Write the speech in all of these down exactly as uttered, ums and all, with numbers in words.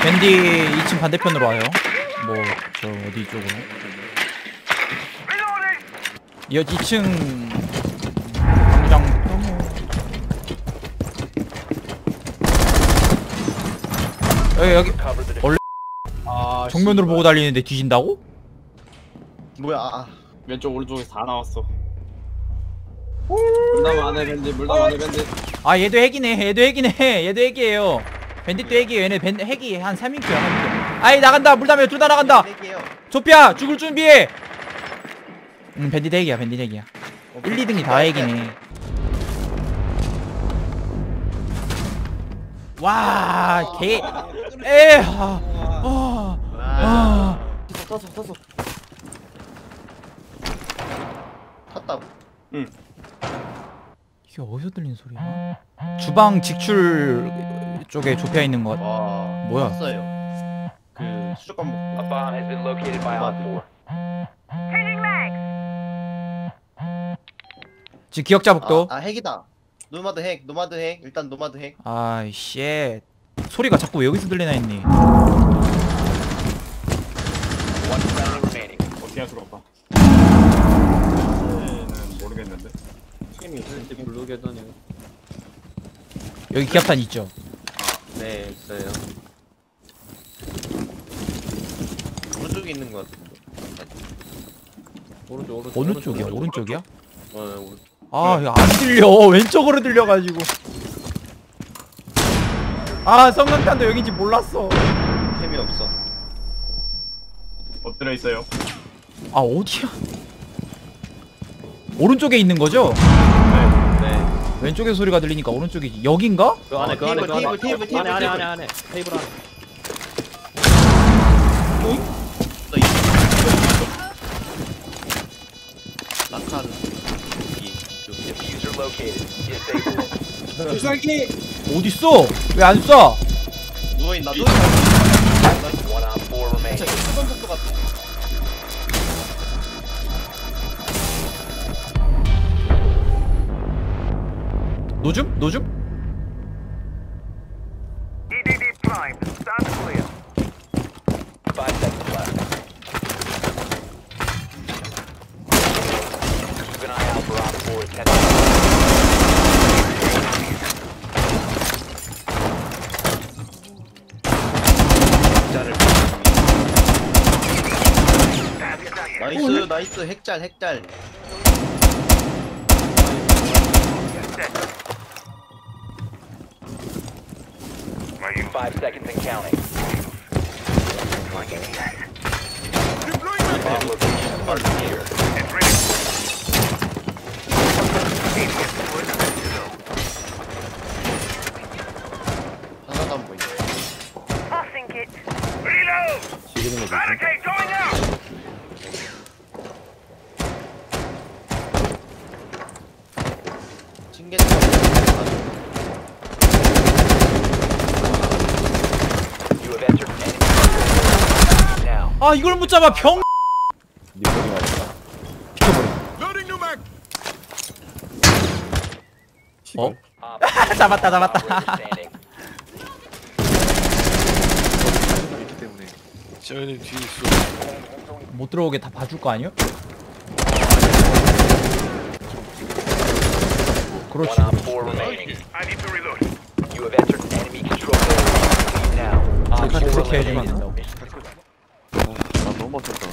밴디 이 층 반대편으로 와요. 뭐 저 어디 쪽으로? 이 이 층 당장부터 뭐 여기 여기 원래 아, 정면으로 보고 달리는데 뒤진다고? 뭐야? 아, 왼쪽 오른쪽에서 다 나왔어. 물담 안에 밴드, 물담 안에 밴드. 아 얘도 핵이네. 얘도 핵이네. 얘도 핵이에요. 밴딧도 핵이에요. 얘네 밴 핵이 한 삼 인큐야. 삼 인큐. 아이 나간다. 물담에 둘 다 나간다. 조피아 죽을 준비해. 응 밴딧 핵이야. 밴딧 핵이야. 일, 이 등이 다 핵이네. 와 개. 에. 아. 아. 아. 탔어, 탔어. 탔다고. 응. 이게 어디서 들리는 소리야? 주방 직출 쪽에 좁혀 있는 것 같... 와, 뭐야? 탔어요. 그 수족관 먹고. A bomb has been located by Op four. 지금 기억자복도. 아, 아 핵이다. 노마드 핵, 노마드 핵. 일단 노마드 핵. 아이 쉣. 소리가 자꾸 왜 여기서 들리나 했니? One friendly remaining. 어떻게 할 수가 없다. 얘는 모르겠는데. 팀이 이렇게 블루게더니. 여기 기압탄 있죠? 네, 있어요. 오른쪽에 있는 것 같은데. 오른쪽, 오른쪽. 어느 쪽이야? 오른쪽이야? 어, 오른쪽. 아 이거 안 들려. 왼쪽으로 들려가지고. 아 성광탄도 여긴지 몰랐어. 템이 없어. 엎드려 있어요. 아 어디야? 오른쪽에 있는 거죠? 네. 네. 왼쪽에 소리가 들리니까 오른쪽이지. 여긴가? 그 안에, 어, 그 안에, 테이블, 그 안에. 테이블, 테이블, 테이블, 안에, 안에, 테이블. 안에, 안에. 테이블 안에. 너 이. 낙한 이 이쪽. Diffuser located. Disable it. 주사기! 어딨어? 왜 안 쏴? 누워 있나? 누워 있나? One Op four remaining. 진짜 수건 속도 같아. 노줌? 노줌? Five seconds left. Keep an eye out for Op four attempting. 나이스, 나이스. 핵잘, 핵잘. Five seconds and counting. Bomb location marked here. 하나도 안 보이네. 지르는 거 좋지? 징계차. You have entered enemy territory. Now. 아 이걸 못 잡아 병. 미소리 왔다. 어? Op four 잡았다 잡았다. operator standing. 쟤네 뒤에 있어. 못 들어오게 다 봐줄 거 아니야? 그렇지. One Op four remaining. You have entered enemy control area. Now. Op 그렇게 four 그렇게 해주면 eliminated. 된다고. 아 너무 맞췄다.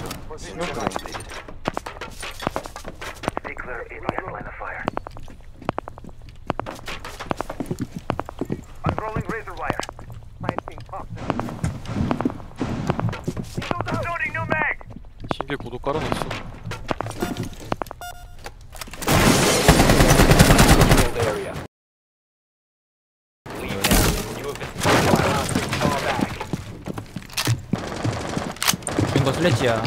신기에 구독 깔아놨어. Controlled area. Leave now. You have been far back. 죽인 거 슬래지야.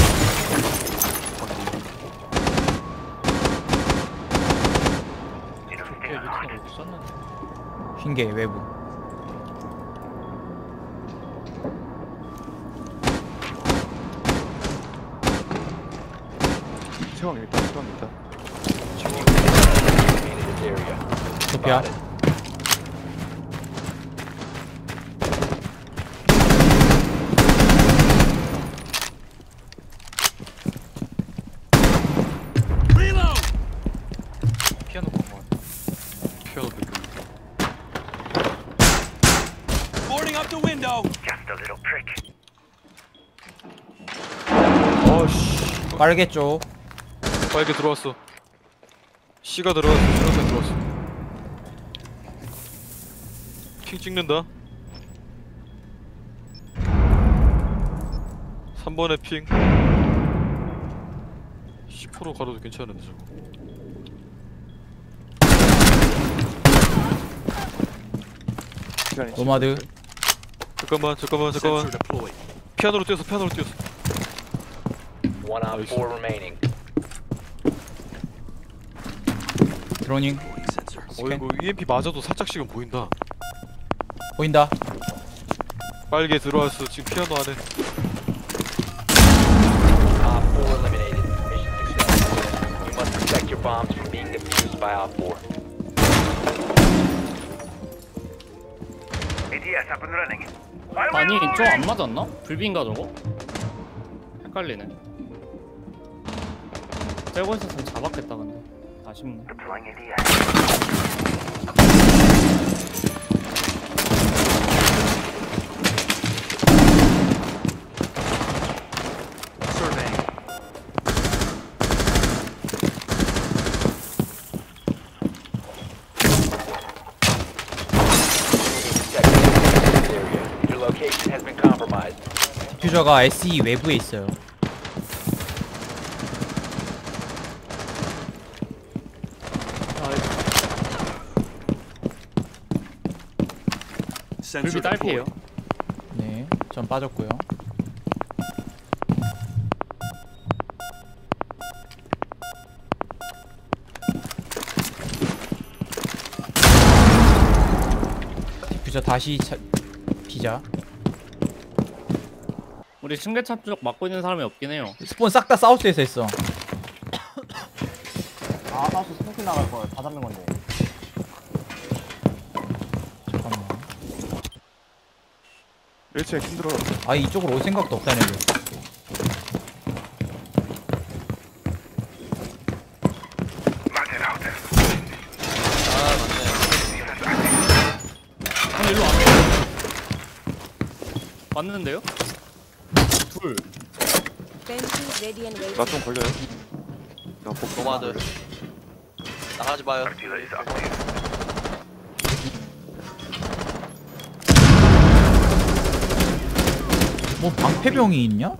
흰개 외부. 시황 있다. 시황 있다. Eliminated this area. 소피아. 어씨 빨개 쪽. 빨개 들어왔어. C가 들어왔어. C가 들어왔어. 핑 찍는다. 삼 번에 핑. 십으로 가로도 괜찮은데 저거. 시간이 노마드. 잠깐만 잠깐만 잠깐만. 피아노로 뛰었어. 피아노로 뛰었어. One on Nice. four remaining. 드로닝. 어이구 이엠피 맞아도 살짝씩은 보인다. 보인다. 빨개 들어왔어. 지금 피아노 안에. Op four eliminated. Mission successful. You must protect your bombs from being defused by Op four. 아니 저 안 맞았나? 불빈가 저거? 헷갈리네. 째고 있었으면 잡았겠다 근데 아쉽네. Your location has been compromised. 디퓨저가 에스이 외부에 있어요. 불비 딸피에요. 네, 전 빠졌고요. 디퓨저 다시 차, 피자. 우리 승계차 쪽 막고 있는 사람이 없긴 해요. 스폰 싹 다 사우스에서 했어. 아, 사우스 스모키 나갈 걸. 다 잡는 건데. 잠깐만. 일 층에 힘들어. 아, 이쪽으로 올 생각도 없다네. 아니 일로 와. 왔는데요? 둘. 나 좀 걸려요. 나 복. 노마드. 나가지 마요. 뭐 방패병이 있냐?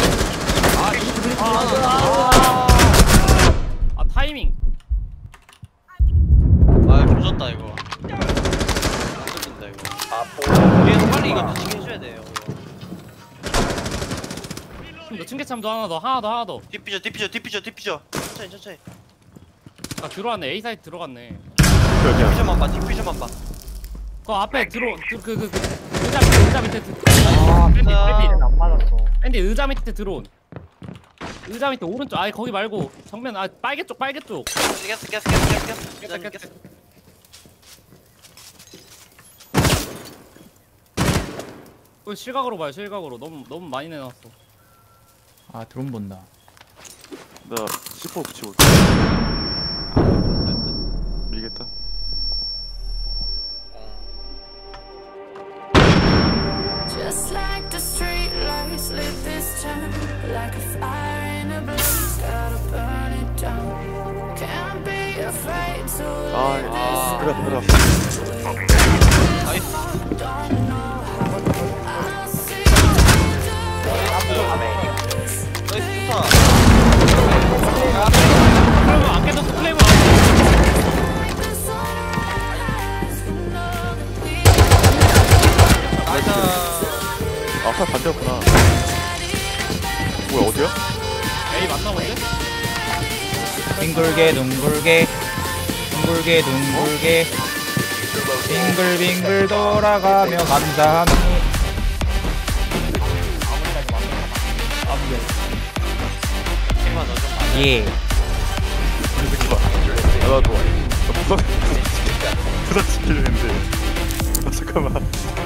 아 타이밍. 아 조졌다 이거. 안 뜯는다 이거. Op four. 위에서 빨리 이거 뒤치게 해줘야 돼요. 너 승계참도 하나 더 하나 더 하나 더. 디피저 디피저 디피저 디피저. 천천히 천천히. 아 들어왔네. A 사이트 들어갔네. 디피저만 봐 디피저만 봐. 그 앞에 들어 그그 그, 그, 의자 밑에 의자 밑에 드, 아, 밴디 밴디 안 맞았어. 밴디 의자 밑에 들어온. 의자 밑에 오른쪽 아니 거기 말고 정면 아 빨개 쪽 빨개 쪽. 깼어 깼어 깼어 깼어 깼어. 깼다 깼다. 그 실각으로 봐요 실각으로 너무 너무 많이 내놨어. 아, 드론 본다. 나 십오 붙이고 올게. 밀겠다. Just like the street lights lit this town, like a fire in a blaze, gotta burn it down. Can't be afraid to 아, live 아, 그래, 그래. don't know how I'll see 나이스 좋다. 플레이브 안 깨졌어 플레이브 안 the sunrise and know that we 나이스. 아까 반대였구나. 뭐야 어디야? A 맞나 본데? 빙글게 둥글게 둥글게 둥글게 빙글빙글 돌아가며 감사합니다. 만 넣어줘. 예. 이 새끼 봐. 아, 나 좋아. 나 부상 부상 부상 시키려는데. 아, 잠깐만.